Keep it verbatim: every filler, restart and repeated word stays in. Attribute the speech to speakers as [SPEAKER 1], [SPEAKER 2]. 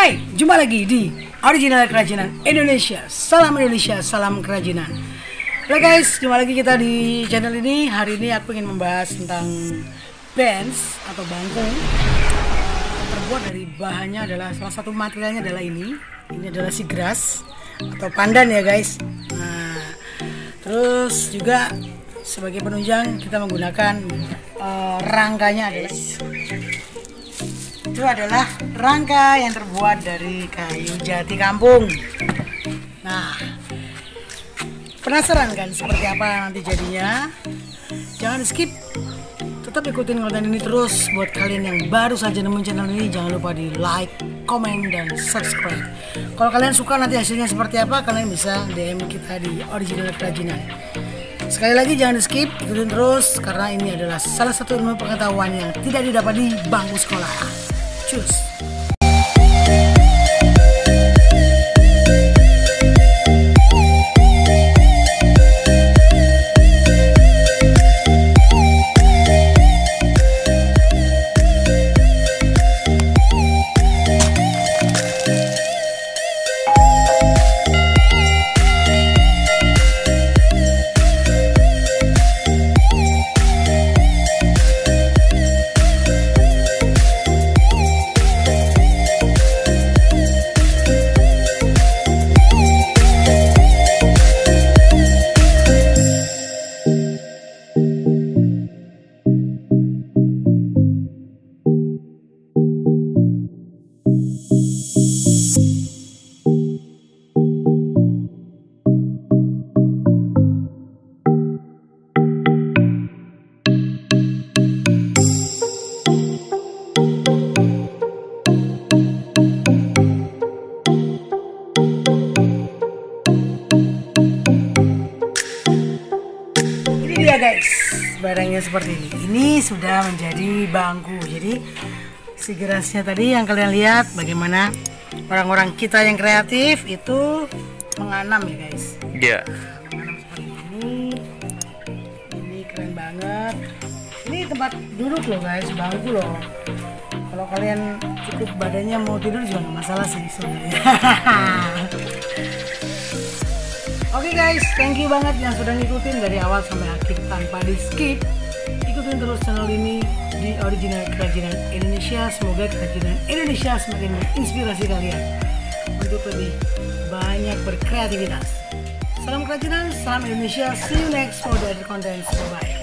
[SPEAKER 1] Hai, jumpa lagi di Original Kerajinan Indonesia. Salam Indonesia, salam kerajinan. Oke guys, jumpa lagi kita di channel ini. Hari ini aku ingin membahas tentang bench atau bangku. Terbuat dari bahannya adalah, salah satu materialnya adalah ini. Ini adalah sigras atau pandan ya guys. Nah, terus juga sebagai penunjang kita menggunakan uh, rangkanya adalah itu adalah rangka yang terbuat dari kayu jati kampung. Nah, penasaran kan seperti apa nanti jadinya? Jangan skip, tetap ikutin konten ini terus. Buat kalian yang baru saja nemu channel ini, jangan lupa di like, komen, dan subscribe. Kalau kalian suka nanti hasilnya seperti apa, kalian bisa D M kita di Original Kerajinan. Sekali lagi jangan di skip, ikutin terus karena ini adalah salah satu ilmu pengetahuan yang tidak didapat di bangku sekolah. Cus. Ya guys, barangnya seperti ini. Ini sudah menjadi bangku. Jadi si gerasnya tadi yang kalian lihat bagaimana orang-orang kita yang kreatif itu menganam ya guys.
[SPEAKER 2] Iya. Yeah.
[SPEAKER 1] Menganam seperti ini. Ini keren banget. Ini tempat duduk loh guys, bangku loh. Kalau kalian cukup badannya mau tidur juga nggak masalah sih sebenarnya. Oke okay guys, thank you banget yang sudah ngikutin dari awal sampai akhir tanpa di skip. Ikutin terus channel ini di Original Kerajinan Indonesia. Semoga kerajinan Indonesia semakin menginspirasi kalian untuk lebih banyak berkreativitas. Salam kerajinan, salam Indonesia. See you next for the other content. Bye bye.